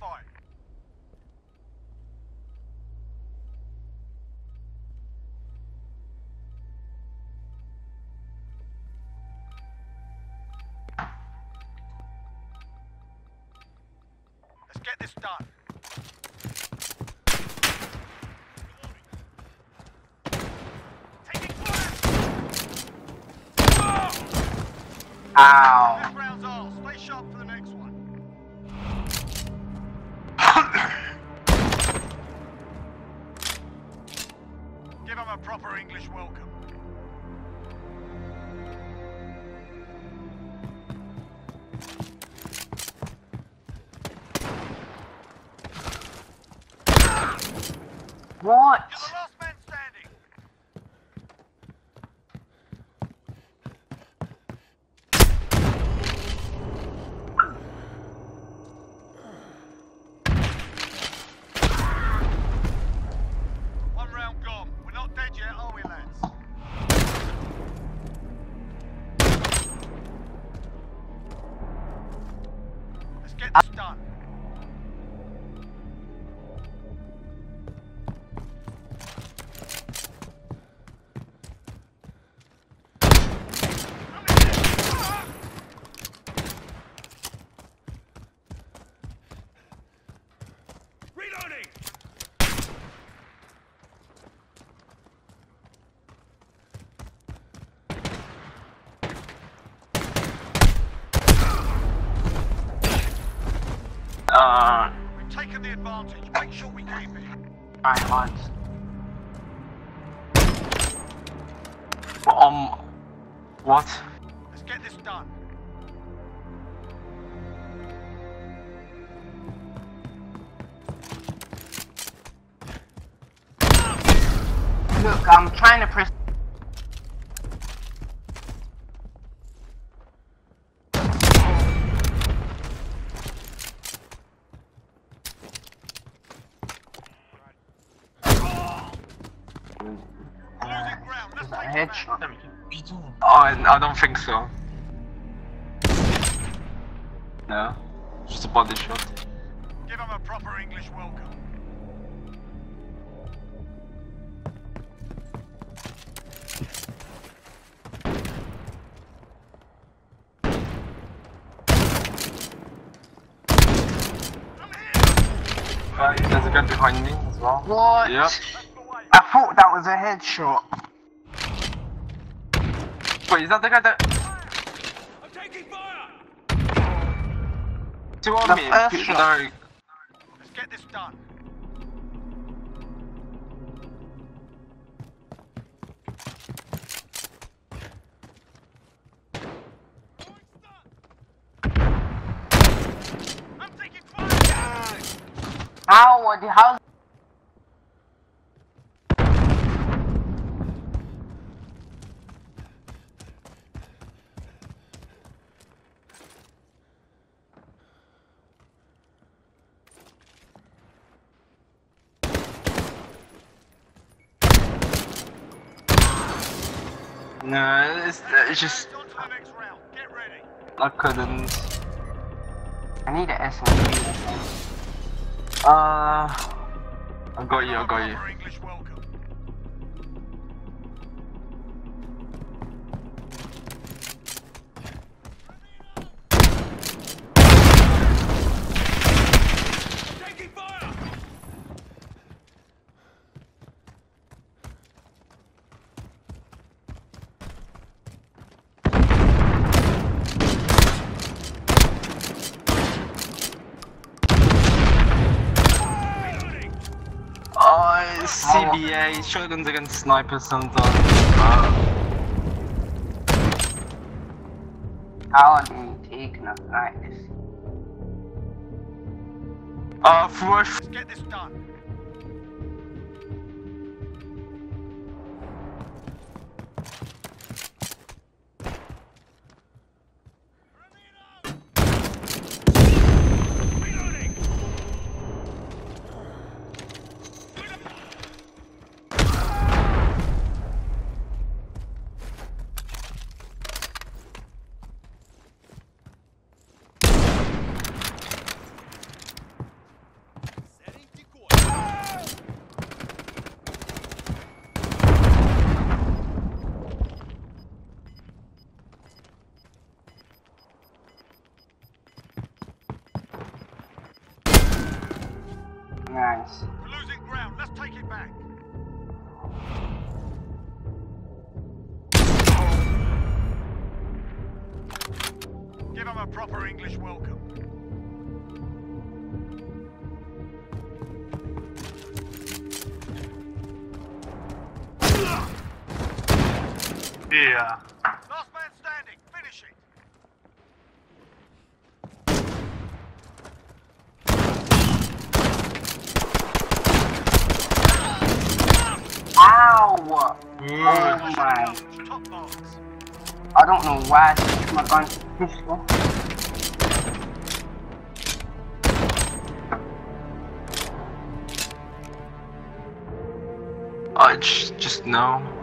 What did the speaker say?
fight. Let's get this done. Taking fire! Ow. This round's ours. Stay sharp for the next one. Give them a proper English welcome. What? You're the last man standing. One round gone. We're not dead yet, are we, lads? Let's get this done. Reloading! We've taken the advantage. Make sure we keep it. Alright, lads. What? Let's get this done. Look, I'm trying to press. Losing ground. Let's Is that a take it back. headshot? Oh, I don't think so. No, just a body shot. Give them a proper English welcome. Right, there's a guy behind me as well. What? Yep. That's the way. I thought that was a headshot. Wait, is that the guy that... I'm taking fire! Two on The me? first People shot. that are... Let's get this done. I'm taking fire! How? No, it's just... On to the next round. Get ready. I couldn't... I need an SMG. I got you. Proper English welcome. Taking fire! Reloading! Oh, CBA, shotguns against snipers sometimes. How are you taking us like this? Flush. Let's get this done. Reloading! Nice. We're losing ground. Let's take it back. Give them a proper English welcome. Yeah. Last man standing. Finish it. Ow! Oh Mm. my. Top marks. I don't know why I switched my gun to pistol. Just no.